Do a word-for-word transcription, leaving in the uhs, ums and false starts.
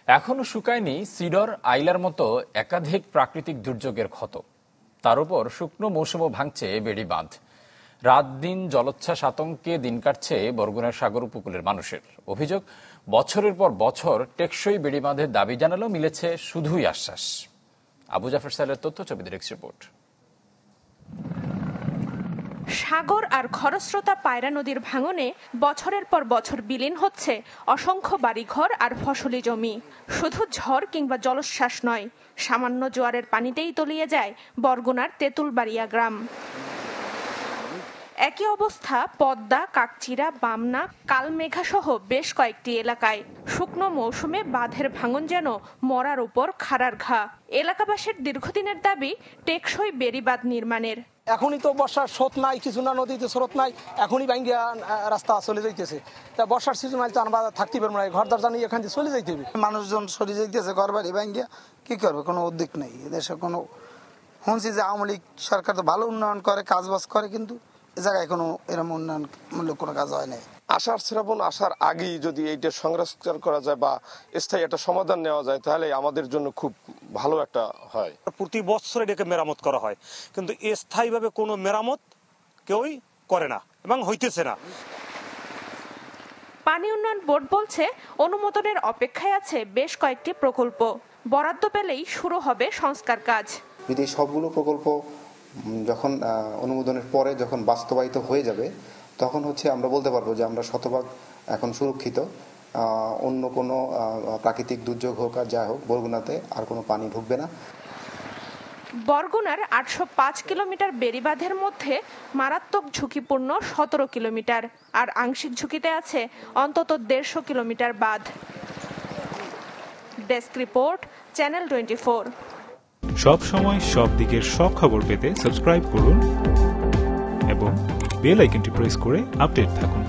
এখনো শুকায়নি সিডর, আইলার মতো একাধিক প্রাকৃতিক দুর্যোগের ক্ষত। তার উপর শুকনো মৌসুমও ভাঙছে বেড়ি বাঁধ। রাত দিন জলোচ্ছ্বাস আতঙ্কে দিন কাটছে বরগুনার সাগর উপকূলের মানুষের। অভিযোগ, বছরের পর বছর টেকসই বেড়ি বাঁধের দাবি জানালেও মিলেছে শুধুই আশ্বাস। আবু জাফর সাহেবের তথ্য, ছবি ডেস্ক রিপোর্ট। সাগর আর খরস্রোতা পায়রা নদীর ভাঙনে বছরের পর বছর বিলীন হচ্ছে অসংখ্য বাড়িঘর আর ফসলি জমি। শুধু ঝড় কিংবা জলোচ্ছ্বাস নয়, সামান্য জোয়ারের পানিতেই তলিয়ে যায় বরগুনার তেঁতুলবাড়িয়া গ্রাম। একই অবস্থা পদ্মা, কাকচিড়া, বামনা, কালমেঘা সহ বেশ কয়েকটি এলাকায়। শুকনো মৌসুমে বাঁধের ভাঙন যেন মরার উপর খাড়ার ঘা। এলাকাবাসীর দীর্ঘদিনের দাবি টেকসই বেড়িবাঁধ নির্মাণের। এখনই তো বর্ষার স্রোত নাই, কিছু না, নদীতে স্রোত নাই, এখনই ভাঙ্গিয়া রাস্তা চলে যাইতেছে। তা বর্ষার সিজন তো আমরা থাকতে পারবো না, ঘর দরজা নিয়ে এখান থেকে চলে যাইতে হবে। মানুষজন সরে যাইতেছে, ঘর বাড়ি ভাঙ্গিয়া কি করবে, কোনো উদ্যোগ নেই এদেশে। কোনো শুনছি যে আওয়ামী লীগ সরকার তো ভালো উন্নয়ন করে, কাজ বাজ করে, কিন্তু এ জায়গায় কোনো এরকম উন্নয়নমূলক কোনো কাজ হয় নাই। আষাঢ় শ্রাবণ আসার আগেই যদি এইটা সংস্কার করা যায় বা স্থায়ী একটা সমাধান নেওয়া যায়, তাহলে আমাদের জন্য খুব ভালো একটা হয়। প্রতি বছর এটাকে মেরামত করা হয়, কিন্তু স্থায়ীভাবে কোনো মেরামত কেউই করে না এবং হইতেছে না। পানি উন্নয়ন বোর্ড বলছে অনুমোদনের অপেক্ষায় আছে বেশ কয়েকটি প্রকল্প। বরাদ্দ পেলেই শুরু হবে সংস্কার কাজ। যদি সবগুলো প্রকল্প যখন অনুমোদনের পরে যখন বাস্তবায়িত হয়ে যাবে, তখন হচ্ছে আমরা বলতে পারবো যে আমরা শতভাগ এখন সুরক্ষিত। অন্য কোনো প্রাকৃতিক দুর্যোগ হোক আর যা হোক, বরগুনাতে আর কোনো পানি ঢুকবে না। বরগুনার আটশো পাঁচ কিলোমিটার বেড়িবাঁধের মধ্যে মারাত্মক ঝুঁকিপূর্ণ সতেরো কিলোমিটার, আর আংশিক ঝুঁকিতে আছে অন্তত দেড়শো কিলোমিটার বাঁধ। Desk report, channel twenty four. সব সময় সব দিকের সব খবর পেতে সাবস্ক্রাইব করুন এবং বেল আইকনটি প্রেস করে আপডেট থাকুন।